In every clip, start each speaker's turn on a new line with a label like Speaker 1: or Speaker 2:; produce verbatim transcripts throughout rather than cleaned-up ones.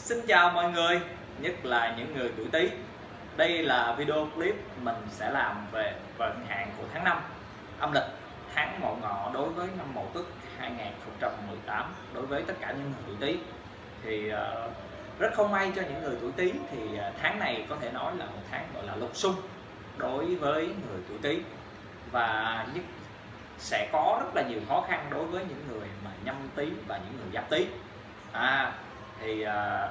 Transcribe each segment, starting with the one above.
Speaker 1: Xin chào mọi người, nhất là những người tuổi Tý. Đây là video clip mình sẽ làm về vận hạn của tháng năm âm lịch, tháng Mậu Ngọ đối với năm Mậu Tuất hai nghìn không trăm mười tám đối với tất cả những người tuổi Tý. Thì uh, rất không may cho những người tuổi Tý thì uh, tháng này có thể nói là một tháng gọi là lục xung đối với người tuổi Tý, và nhất sẽ có rất là nhiều khó khăn đối với những người mà Nhâm Tý và những người Giáp Tý. À, thì uh,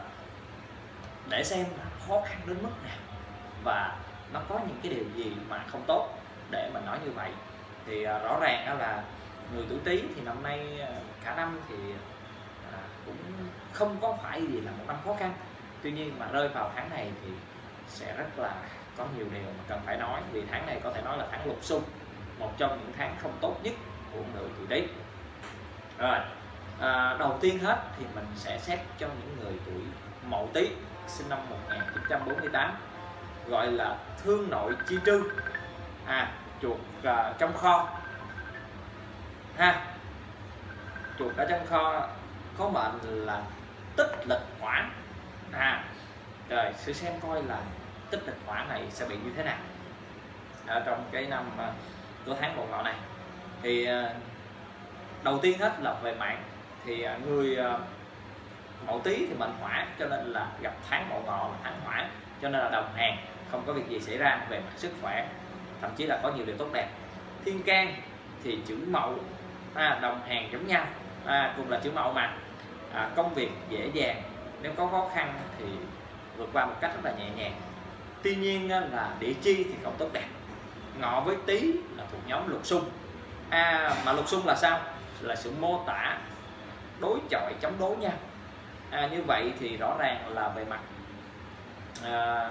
Speaker 1: để xem là khó khăn đến mức nào và nó có những cái điều gì mà không tốt để mình nói như vậy. Thì uh, rõ ràng đó là người tuổi Tý thì năm nay uh, cả năm thì uh, cũng không có phải gì là một năm khó khăn. Tuy nhiên mà rơi vào tháng này thì sẽ rất là có nhiều điều mà cần phải nói, vì tháng này có thể nói là tháng lục xung, một trong những tháng không tốt nhất của người tuổi Tý. Rồi, à, đầu tiên hết thì mình sẽ xét cho những người tuổi Mậu Tý sinh năm một nghìn chín trăm bốn mươi tám, gọi là thương nội chi trư, à, chuột à, trong kho ha. Chuột ở trong kho có mệnh là tích lịch hỏa. À, rồi sẽ xem coi là tích lịch hỏa này sẽ bị như thế nào ở trong cái năm của tháng Mậu Ngọ này. Thì đầu tiên hết là về mạng, thì người Mậu Tý thì mệnh hỏa, cho nên là gặp tháng Mậu Ngọ là tháng hỏa, cho nên là đồng hàng, không có việc gì xảy ra về mặt sức khỏe, thậm chí là có nhiều điều tốt đẹp. Thiên can thì chữ Mậu, à, đồng hàng giống nhau, à, cùng là chữ Mậu mà, à, công việc dễ dàng, nếu có khó khăn thì vượt qua một cách rất là nhẹ nhàng. Tuy nhiên là địa chi thì không tốt đẹp. Ngọ với Tý là thuộc nhóm lục xung, à, mà lục xung là sao? Là sự mô tả đối chọi chống đối nhau. À, như vậy thì rõ ràng là về mặt à,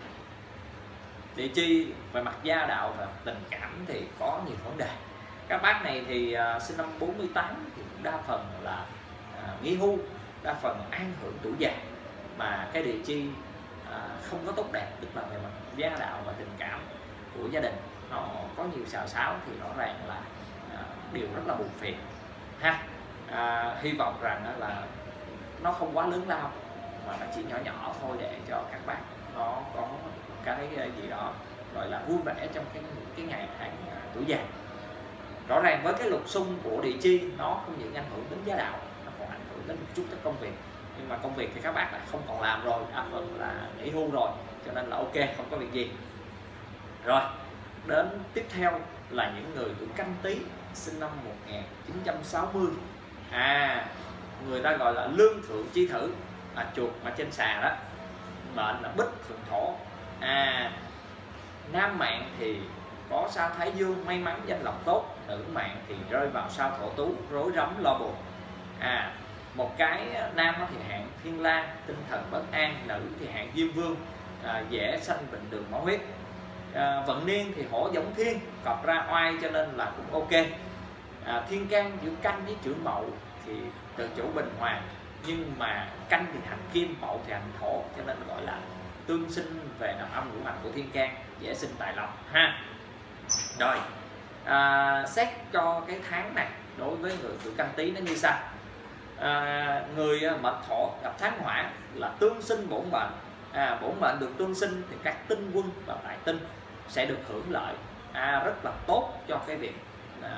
Speaker 1: địa chi, về mặt gia đạo và tình cảm thì có nhiều vấn đề. Các bác này thì à, sinh năm bốn mươi tám thì cũng đa phần là à, nghỉ hưu, đa phần an hưởng tuổi già, mà cái địa chi à, không có tốt đẹp, tức là về mặt gia đạo và tình cảm của gia đình nó có nhiều xào xáo, thì rõ ràng là à, điều rất là buồn phiền ha. À, hy vọng rằng là nó không quá lớn lao mà nó chỉ nhỏ nhỏ thôi, để cho các bác nó có cái gì đó gọi là vui vẻ trong cái cái ngày tháng tuổi già. Rõ ràng với cái lục xung của địa chi, nó không những ảnh hưởng đến gia đạo, nó còn ảnh hưởng đến một chút tới công việc. Nhưng mà công việc thì các bác lại không còn làm rồi, đa phần là nghỉ hưu rồi, cho nên là ok, không có việc gì. Rồi, đến tiếp theo là những người tuổi Canh Tý sinh năm một nghìn chín trăm sáu mươi. À, người ta gọi là lương thượng chi thử, là chuột mà trên xà đó, mệnh là Bích thượng thổ. À, nam mạng thì có sao Thái Dương, may mắn danh lộc tốt. Nữ mạng thì rơi vào sao Thổ Tú, rối rắm lo buồn. À, một cái nam thì hạn Thiên Lang, tinh thần bất an. Nữ thì hạn Diêm Vương, à, dễ sanh bệnh đường máu huyết. À, vận niên thì hổ giống thiên, cọp ra oai, cho nên là cũng ok. À, thiên can giữa Canh với chữ Mậu thì từ chủ bình hòa, nhưng mà Canh thì hành kim, Mậu thì hành thổ, cho nên gọi là tương sinh về nằm âm ngũ hành của thiên can, dễ sinh tài lộc ha. Rồi, à, xét cho cái tháng này đối với người tuổi Canh Tý nó như sau. À, người mệnh thổ gặp tháng hỏa là tương sinh bổn mệnh. À, bổn mệnh được tương sinh thì các tinh quân và đại tinh sẽ được hưởng lợi, à, rất là tốt cho cái việc à,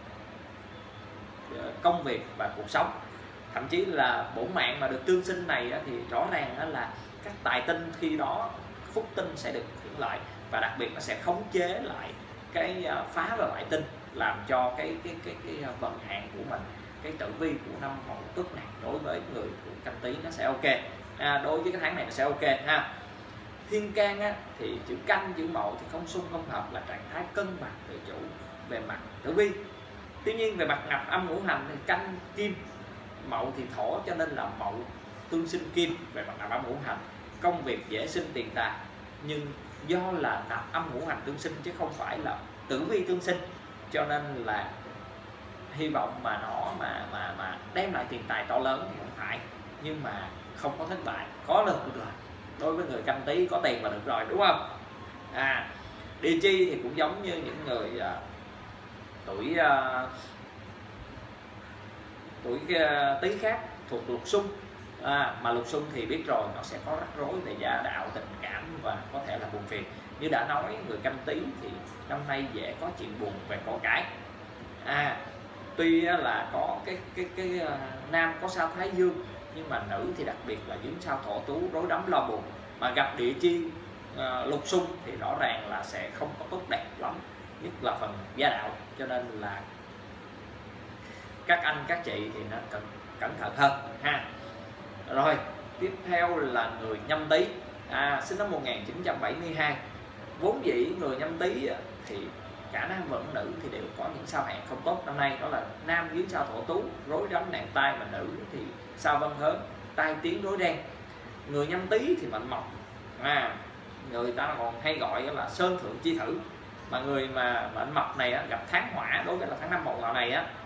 Speaker 1: công việc và cuộc sống. Thậm chí là bổn mạng mà được tương sinh này thì rõ ràng là các tài tinh khi đó phúc tinh sẽ được hưởng lợi, và đặc biệt nó sẽ khống chế lại cái phá và bại tinh, làm cho cái cái cái cái vận hạn của mình, cái tử vi của năm Mậu Tuất này đối với người tuổi Canh Tý nó sẽ ok. À, đối với cái tháng này nó sẽ ok ha. Thiên can á, thì chữ Canh chữ Mậu thì không xung không hợp, là trạng thái cân bằng tự chủ về mặt tử vi. Tuy nhiên về mặt ngập âm ngũ hành thì Canh kim, Mậu thì thổ, cho nên là Mậu tương sinh kim. Về mặt ngập âm ngũ hành, công việc dễ sinh tiền tài, nhưng do là nạp âm ngũ hành tương sinh chứ không phải là tử vi tương sinh, cho nên là hy vọng mà nó mà mà mà đem lại tiền tài to lớn thì không phải, nhưng mà không có thất bại, có được được rồi. Đối với người Canh Tý có tiền là được rồi, đúng không? À, địa chi thì cũng giống như những người uh, tuổi uh, tuổi uh, Tý khác, thuộc lục xung. À, mà lục xung thì biết rồi, nó sẽ có rắc rối về gia đạo, tình cảm và có thể là buồn phiền. Như đã nói, người Canh Tý thì năm nay dễ có chuyện buồn về con cái. À, tuy là có cái cái cái, cái nam có sao Thái Dương, nhưng mà nữ thì đặc biệt là dính sao Thổ Tú, rối rắm lo buồn. Mà gặp địa chi uh, lục xung thì rõ ràng là sẽ không có tốt đẹp lắm, nhất là phần gia đạo. Cho nên là các anh các chị thì nó cần cẩn thận hơn ha. Rồi tiếp theo là người Nhâm Tý, à, sinh năm một nghìn chín trăm bảy mươi hai. Vốn dĩ người Nhâm Tý thì cả nam và nữ thì đều có những sao hẹn không tốt năm nay, đó là nam dưới sao Thổ Tú, rối rắm nạn tai, mà nữ thì sao Vân Hớn, tai tiếng rối ren. Người Nhâm Tý thì mệnh mộc, à, người ta còn hay gọi là sơn thượng chi thử. Mà người mà mệnh mộc này á, gặp tháng hỏa, đối với là tháng năm Mậu Ngọ này á,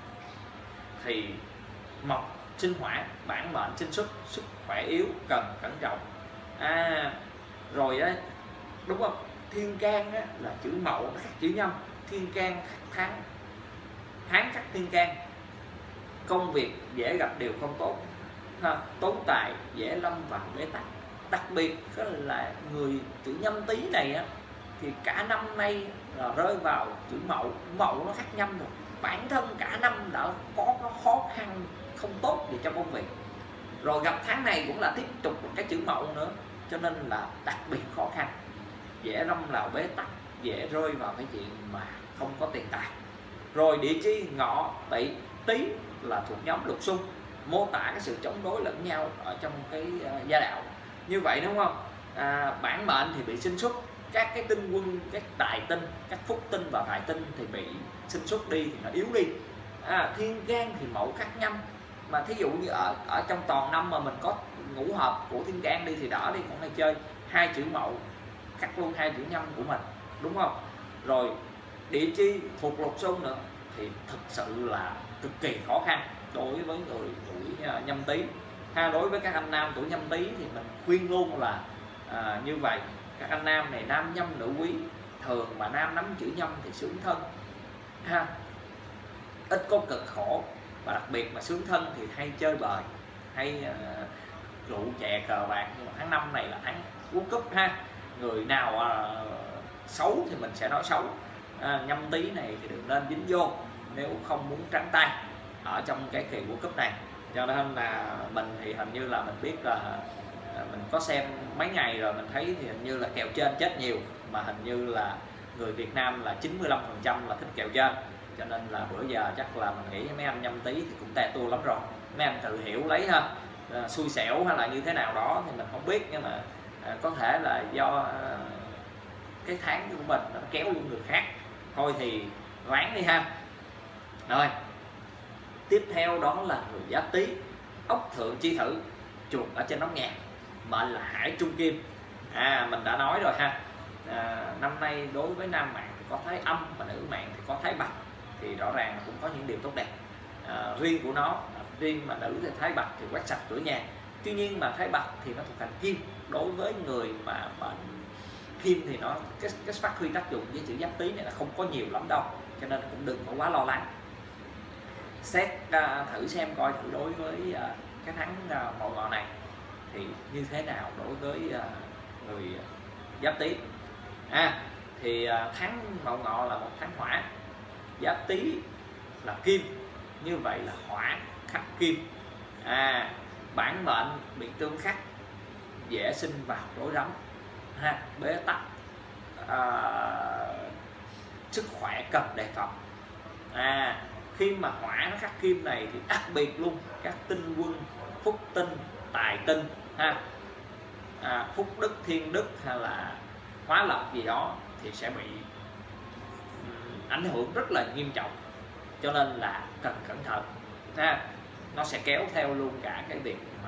Speaker 1: thì mộc sinh hỏa, bản mệnh sinh xuất, sức khỏe yếu, cần cẩn trọng. À, rồi á, đúng không, thiên can á, là chữ Mậu nó khác chữ Nhâm, thiên can tháng tháng khắc thiên can, công việc dễ gặp điều không tốt ha, tốn tài, dễ lâm vào bế tắc. Đặc biệt là người chữ Nhâm Tý này á, thì cả năm nay là rơi vào chữ Mậu. Mậu nó khác Nhâm rồi, bản thân cả năm đã có, có khó khăn không tốt gì cho công việc, rồi gặp tháng này cũng là tiếp tục một cái chữ Mậu nữa, cho nên là đặc biệt khó khăn, dễ lâm vào bế tắc, dễ rơi vào cái chuyện mà không có tiền tài. Rồi địa chi Ngọ, Tỵ, Tý là thuộc nhóm lục xung, mô tả cái sự chống đối lẫn nhau ở trong cái uh, gia đạo. Như vậy đúng không? À, bản mệnh thì bị sinh xuất, các cái tinh quân, các tài tinh, các phúc tinh và tài tinh thì bị sinh xuất đi thì nó yếu đi. À, thiên can thì Mậu khắc Nhâm, mà thí dụ như ở ở trong toàn năm mà mình có ngũ hợp của thiên can đi thì đỡ đi, còn này chơi hai chữ Mậu khắc luôn hai chữ Nhâm của mình, đúng không? Rồi địa chi thuộc lục xung nữa thì thực sự là cực kỳ khó khăn đối với người tuổi Nhâm Tý ha. Đối với các anh nam tuổi Nhâm Tý thì mình khuyên luôn là à, như vậy, các anh nam này nam nhâm nữ quý, thường mà nam nắm chữ Nhâm thì sướng thân ha, ít có cực khổ, và đặc biệt mà sướng thân thì hay chơi bời, hay uh, rượu chè cờ bạc. Nhưng mà tháng năm này là tháng World Cup ha, người nào uh, xấu thì mình sẽ nói xấu. À, Nhâm Tý này thì đừng nên dính vô nếu không muốn trắng tay ở trong cái kỳ World Cup này. Cho nên là mình thì hình như là mình biết là mình có xem mấy ngày rồi, mình thấy thì hình như là kèo trên chết nhiều, mà hình như là người Việt Nam là chín mươi lăm phần trăm là thích kèo trên. Cho nên là bữa giờ chắc là mình nghĩ mấy anh Nhâm Tý thì cũng tè tua lắm rồi, mấy anh tự hiểu lấy ha, à, xui xẻo hay là như thế nào đó thì mình không biết, nhưng mà à, có thể là do à, cái tháng của mình nó kéo luôn người khác, thôi thì ráng đi ha. Rồi tiếp theo đó là người Giáp Tý, ốc thượng chi thử, chuột ở trên nóc nhà, mệnh là hải trung kim. À, mình đã nói rồi ha, à, năm nay đối với nam mạng thì có thái âm, và nữ mạng thì có thái bạch, thì rõ ràng cũng có những điều tốt đẹp à, riêng của nó. Riêng mà nữ thì thái bạch thì quét sạch cửa nhà, tuy nhiên mà thái bạch thì nó thuộc hành kim. Đối với người mà mệnh kim thì nó cái, cái phát huy tác dụng với chữ Giáp Tý này là không có nhiều lắm đâu, cho nên cũng đừng có quá lo lắng. Xét uh, thử xem coi thử đối với uh, cái tháng uh, Mậu Ngọ này thì như thế nào đối với uh, người Giáp Tý. À, thì uh, tháng Mậu Ngọ là một tháng hỏa, Giáp Tý là kim, như vậy là hỏa khắc kim. À, bản mệnh bị tương khắc, dễ sinh vào rối rắm ha, bế tắc, à, sức khỏe cần đề phòng. À, khi mà hỏa nó khắc kim này thì đặc biệt luôn các tinh quân, phúc tinh, tài tinh ha, à, phúc đức, thiên đức hay là hóa lộc gì đó thì sẽ bị um, ảnh hưởng rất là nghiêm trọng, cho nên là cần cẩn thận ha. Nó sẽ kéo theo luôn cả cái việc mà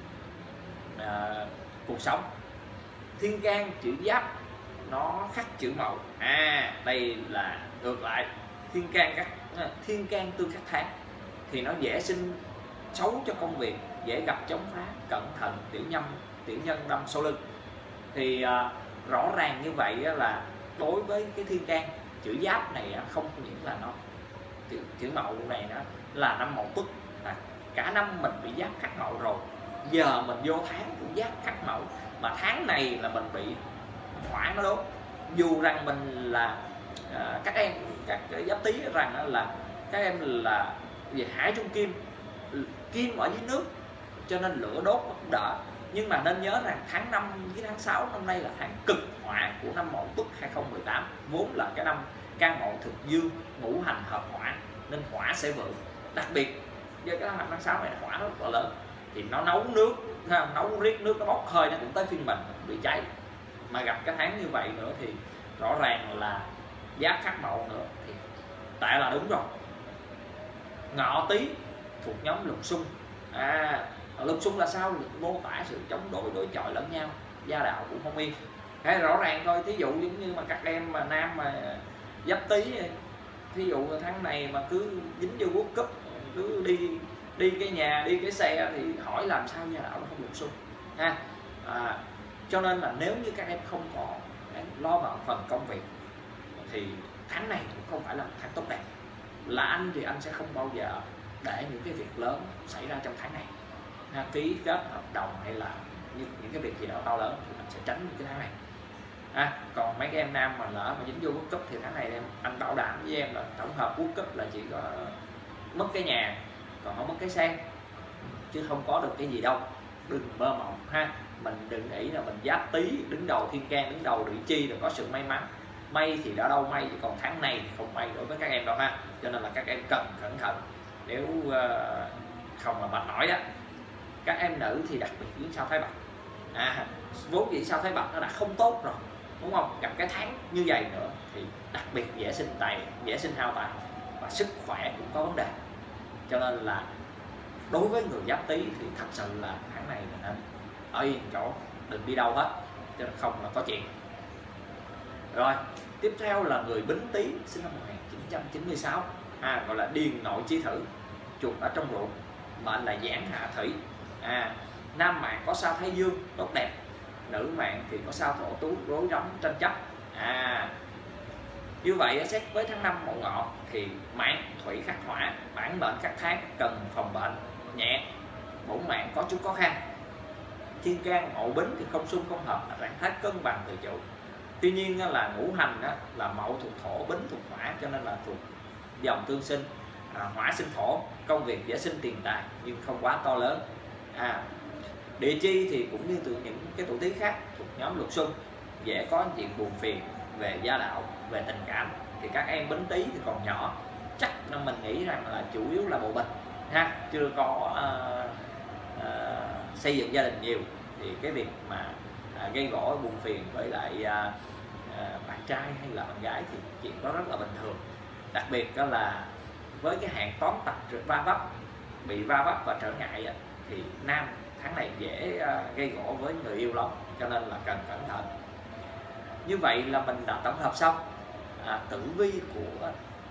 Speaker 1: uh, cuộc sống. Thiên can chữ Giáp nó khắc chữ Mậu, à đây là ngược lại, thiên can các thiên can tương khắc tháng thì nó dễ sinh xấu cho công việc, dễ gặp chống phá, cẩn thận tiểu nhân tiểu nhân đâm sau lưng. Thì uh, rõ ràng như vậy là đối với cái thiên can chữ Giáp này không những là nó chữ, chữ Mậu này nó là năm Mậu Tuất, là cả năm mình bị Giáp khắc Mậu rồi, giờ mình vô tháng cũng giáp khắc mậu, mà tháng này là mình bị hỏa nó đốt. Dù rằng mình là à, các em các giáp tý rằng là các em là về hải trung kim, kim ở dưới nước cho nên lửa đốt nó cũng đỡ, nhưng mà nên nhớ rằng tháng năm với tháng sáu năm nay là tháng cực hỏa của năm Mậu Tuất hai không một tám, vốn là cái năm can mậu thực dương, ngũ hành hợp hỏa nên hỏa sẽ vượng. Đặc biệt với cái năm tháng sáu này hỏa nó rất là lớn, thì nó nấu nước, nấu riết nước nó bốc hơi nó cũng tới phiên mình bị cháy. Mà gặp cái tháng như vậy nữa thì rõ ràng là giáp khắc mậu nữa thì tại là đúng rồi. Ngọ Tý thuộc nhóm lục xung. À, lục xung là sao? Mô tả sự chống đối đối chọi lẫn nhau, gia đạo cũng không yên. Cái rõ ràng thôi, thí dụ giống như mà các em mà nam mà giáp Tý, thí dụ tháng này mà cứ dính vô quốc cúp, cứ đi đi cái nhà đi cái xe thì hỏi làm sao gia đạo nó không lục xung ha. À, cho nên là nếu như các em không có lo vào phần công việc thì tháng này cũng không phải là một tháng tốt đẹp. Là anh thì anh sẽ không bao giờ để những cái việc lớn xảy ra trong tháng này ha, ký kết hợp đồng hay là những, những cái việc gì đó to lớn thì mình sẽ tránh những cái tháng này. À, còn mấy cái em nam mà lỡ mà dính vô quốc cúp thì tháng này em anh bảo đảm với em là tổng hợp quốc cúp là chỉ có mất cái nhà còn không mất cái xe, chứ không có được cái gì đâu. Đừng mơ mộng ha, mình đừng nghĩ là mình giáp Tý đứng đầu thiên can, đứng đầu địa chi rồi có sự may mắn. May thì đã đâu may, còn tháng này thì không may đối với các em đâu ha. Cho nên là các em cần cẩn thận. Nếu uh, không mà mệt mỏi đó, các em nữ thì đặc biệt với sao Thái Bạch. À, vốn dĩ sao Thái Bạch nó đã không tốt rồi, đúng không? Gặp cái tháng như vậy nữa thì đặc biệt dễ sinh tài, dễ sinh hao tài và sức khỏe cũng có vấn đề. Cho nên là đối với người giáp Tý thì thật sự là tháng này mình nên ở yên chỗ, đừng đi đâu hết, cho nên không là có chuyện. Rồi tiếp theo là người Bính Tý sinh năm một nghìn chín trăm chín mươi sáu, à, gọi là điền nội chi thử, chuột ở trong ruộng, mệnh là giảng hạ thủy. À, nam mạng có sao Thái Dương tốt đẹp, nữ mạng thì có sao Thổ Tú rối rắm tranh chấp. À, như vậy xét với tháng năm Mậu Ngọ thì mạng thủy khắc hỏa, bản mệnh các tháng cần phòng bệnh nhẹ, bổn mạng có chút khó khăn. Thiên can Mậu Bính thì không xung không hợp, trạng thái cân bằng tự chủ. Tuy nhiên là ngũ hành đó, là Mậu thuộc Thổ, Bính thuộc Hỏa, cho nên là thuộc dòng tương sinh, à, hỏa sinh thổ, công việc dễ sinh tiền tài nhưng không quá to lớn. À, địa chi thì cũng như từ những cái tuổi Tý khác thuộc nhóm lục xung, dễ có chuyện buồn phiền về gia đạo, về tình cảm. Thì các em Bính Tý thì còn nhỏ, chắc là mình nghĩ rằng là chủ yếu là bộ bịch ha, chưa có uh, uh, xây dựng gia đình nhiều, thì cái việc mà uh, gây gỗ buồn phiền với lại uh, uh, bạn trai hay là bạn gái thì chuyện đó rất là bình thường. Đặc biệt đó là với cái hạn toán tặc va vấp, bị va vấp và trở ngại thì nam tháng này dễ uh, gây gỗ với người yêu lắm, cho nên là cần cẩn thận. Như vậy là mình đã tổng hợp xong à, tử vi của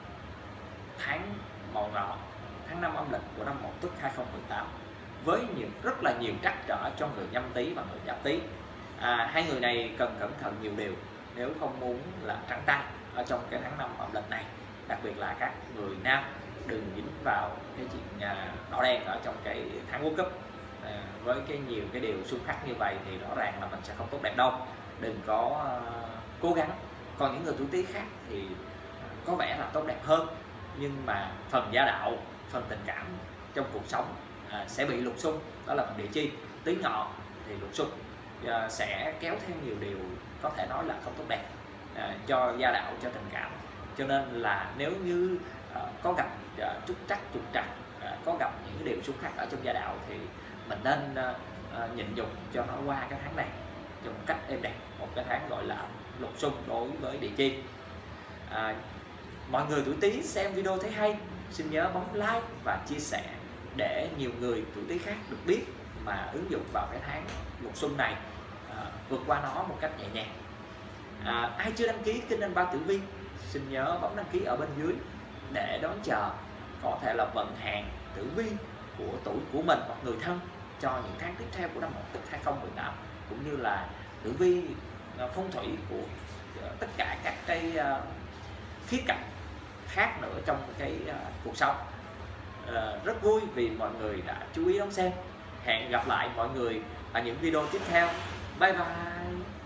Speaker 1: tháng Mậu Ngọ, tháng năm âm lịch của năm Mậu Tuất hai không một tám, với nhiều rất là nhiều trắc trở cho người Nhâm Tý và người Giáp Tý. À, hai người này cần cẩn thận nhiều điều nếu không muốn là trắng tay ở trong cái tháng năm âm lịch này. Đặc biệt là các người nam đừng dính vào cái chuyện à, đỏ đen ở trong cái tháng World Cup. À, với cái nhiều cái điều xung khắc như vậy thì rõ ràng là mình sẽ không tốt đẹp đâu. Đừng có uh, cố gắng. Còn những người tuổi Tý khác thì có vẻ là tốt đẹp hơn, nhưng mà phần gia đạo, phần tình cảm trong cuộc sống uh, sẽ bị lục xung, đó là phần địa chi. Tý Ngọ thì lục xung uh, sẽ kéo theo nhiều điều có thể nói là không tốt đẹp uh, cho gia đạo, cho tình cảm. Cho nên là nếu như uh, có gặp uh, trục trắc trục trặc, uh, có gặp những cái điều xung khắc ở trong gia đạo thì mình nên uh, uh, nhịn nhục cho nó qua cái tháng này trong cách êm đẹp, một cái tháng gọi là lục xung đối với địa chi. À, mọi người tuổi Tý xem video thấy hay, xin nhớ bấm like và chia sẻ để nhiều người tuổi Tý khác được biết mà ứng dụng vào cái tháng lục xung này, à, vượt qua nó một cách nhẹ nhàng. À, ai chưa đăng ký kênh Anh Ba Tử Vi xin nhớ bấm đăng ký ở bên dưới để đón chờ có thể là vận hạn tử vi của tuổi của mình hoặc người thân cho những tháng tiếp theo của năm Mậu Tuất hai không một tám, cũng như là tử vi phong thủy của tất cả các cái uh, khía cạnh khác nữa trong cái uh, cuộc sống. Uh, rất vui vì mọi người đã chú ý đón xem. Hẹn gặp lại mọi người ở những video tiếp theo. Bye bye.